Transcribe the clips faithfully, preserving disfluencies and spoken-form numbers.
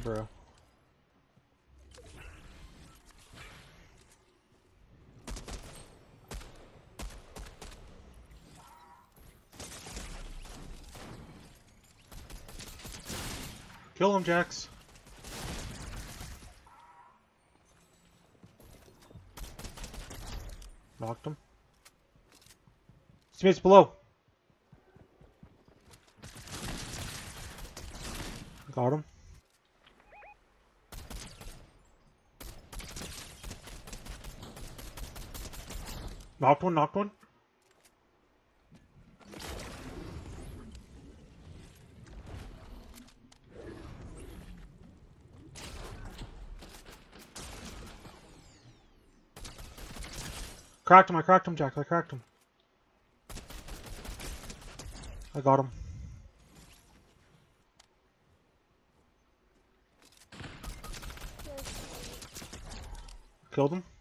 through. Kill him, Jax. Knocked him. Teammates below. Got him. Knocked one, knocked one. Cracked him, I cracked him, Jack, I cracked him. I got him. Killed him.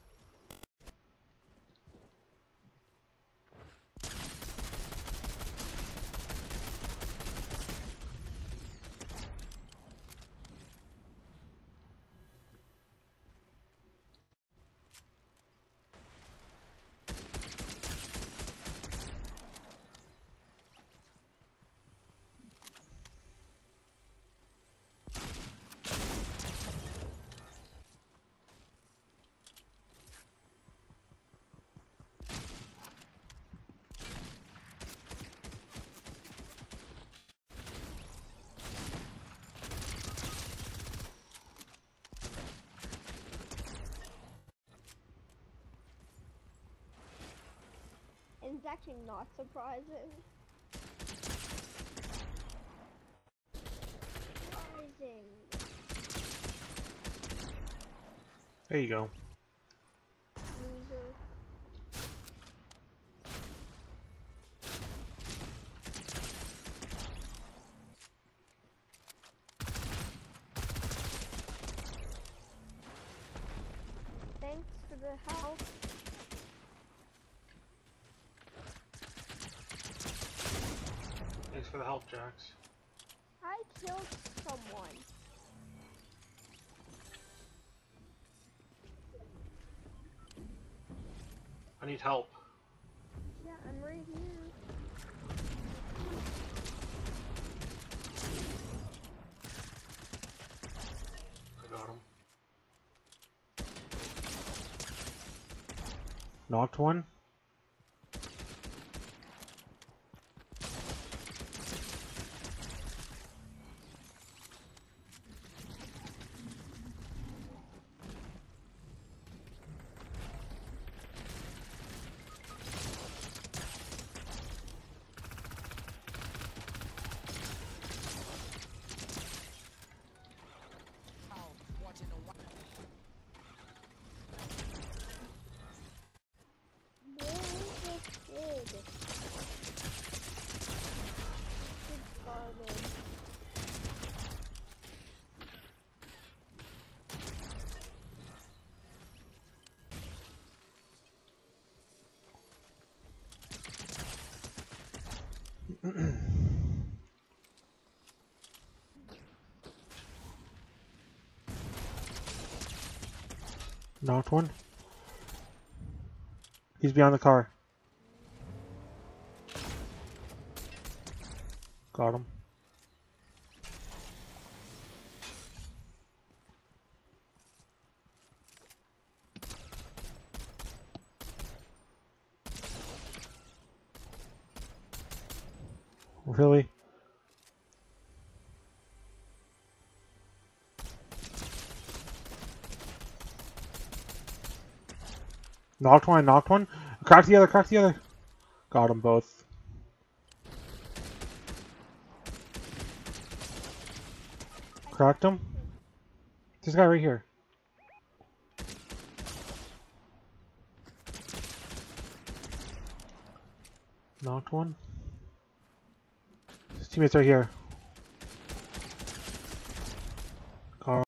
It's actually not surprising. Surprising. There you go. Loser. Thanks for the help. Thanks for the help, Jax. I killed someone. I need help. Yeah, I'm right here. I got him. Knocked one. Where is this kid? Kid's garbage. Knocked one. He's behind the car. Got him. Really? Knocked one, knocked one. Cracked the other, cracked the other. Got them both. Cracked him. This guy right here. Knocked one. His teammates right here.